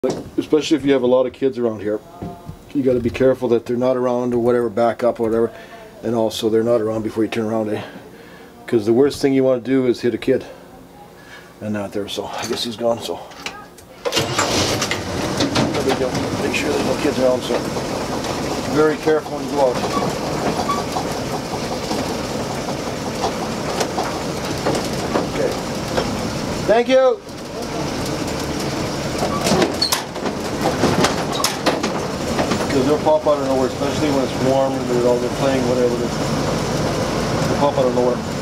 Especially if you have a lot of kids around here, you got to be careful that they're not around or whatever, back up or whatever, and also they're not around before you turn around, because the worst thing you want to do is hit a kid. And not there, so I guess he's gone. So no big deal. Make sure there's no kids around, so very careful when you go out. Okay, thank you. Because they'll pop out of nowhere, especially when it's warm and they're playing whatever it is. They'll pop out of nowhere.